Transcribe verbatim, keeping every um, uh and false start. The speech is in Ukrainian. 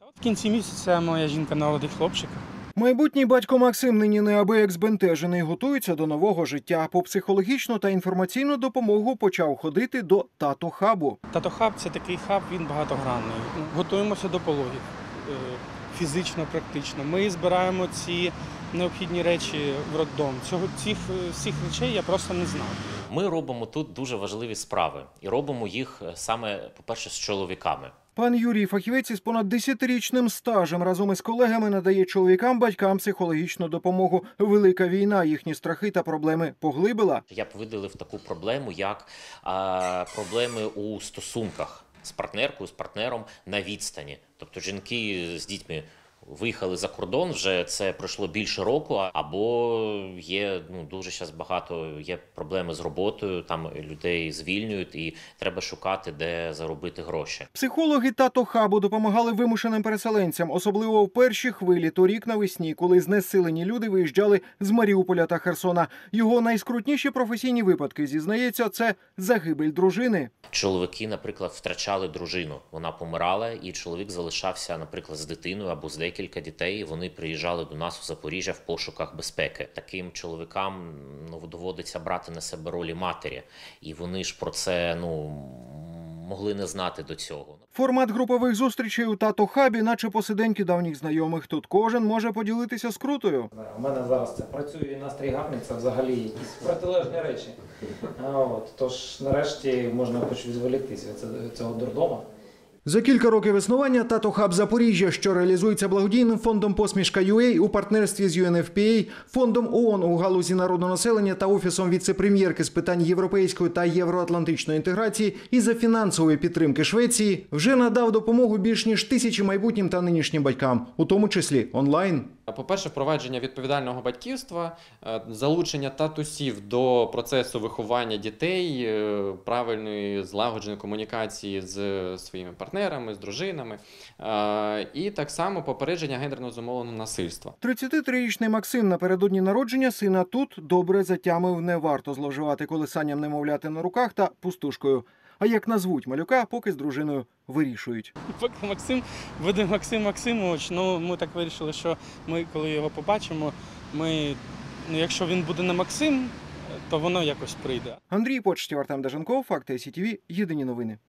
В кінці місяця моя жінка народить хлопчика. Майбутній батько Максим нині неабияк збентежений, готується до нового життя. По психологічну та інформаційну допомогу почав ходити до тато-хабу. Тато-хаб – це такий хаб, він багатогранний. Готуємося до пологів, фізично, практично. Ми збираємо ці необхідні речі в роддом. Цього, цих всіх речей я просто не знав. Ми робимо тут дуже важливі справи. І робимо їх саме, по-перше, з чоловіками. Пан Юрій, фахівець із понад десятирічним стажем, разом із колегами надає чоловікам-батькам психологічну допомогу. Велика війна їхні страхи та проблеми поглибила. Я б виділив таку проблему, як а, проблеми у стосунках з партнеркою, з партнером на відстані. Тобто жінки з дітьми виїхали за кордон, вже це пройшло більше року, або є ну, дуже зараз багато є проблеми з роботою, там людей звільнюють і треба шукати, де заробити гроші. Психологи тато-хабу допомагали вимушеним переселенцям, особливо в перші хвилі торік навесні, коли знесилені люди виїжджали з Маріуполя та Херсона. Його найскрутніші професійні випадки, зізнається, це загибель дружини. Чоловіки, наприклад, втрачали дружину. Вона помирала, і чоловік залишався, наприклад, з дитиною або з декілька дітей. Вони приїжджали до нас у Запоріжжя в пошуках безпеки. Таким чоловікам ну, доводиться брати на себе ролі матері. І вони ж про це ну, могли не знати до цього. Формат групових зустрічей у тато-хабі, наче посиденьки давніх знайомих. Тут кожен може поділитися скрутою. У мене зараз це працює і настрій гарний, це взагалі якісь протилежні речі. От, тож нарешті можна хоч відволіктися від цього дурдома. За кілька років існування тато-хаб Запоріжжя, що реалізується благодійним фондом «Посмішка.ю ей» у партнерстві з ю ен еф пі ей, фондом ООН у галузі народного населення та Офісом віце-прем'єрки з питань європейської та євроатлантичної інтеграції і за фінансової підтримки Швеції, вже надав допомогу більш ніж тисячі майбутнім та нинішнім батькам, у тому числі онлайн. По-перше, впровадження відповідального батьківства, залучення татусів до процесу виховання дітей, правильної злагодженої комунікації з своїми партнерами, з дружинами, і так само попередження гендерно зумовленого насильства. тридцятитрирічний Максим напередодні народження сина тут добре затямив: не варто зловживати колисанням немовляти на руках та пустушкою. А як назвуть малюка, поки з дружиною вирішують. Поки Максим буде Максим Максимович, ну ми так вирішили, що ми, коли його побачимо, ми, ну, якщо він буде не Максим, то воно якось прийде. Андрій Почтів, Артем Деженков, Факти ес і ті ві, єдині новини.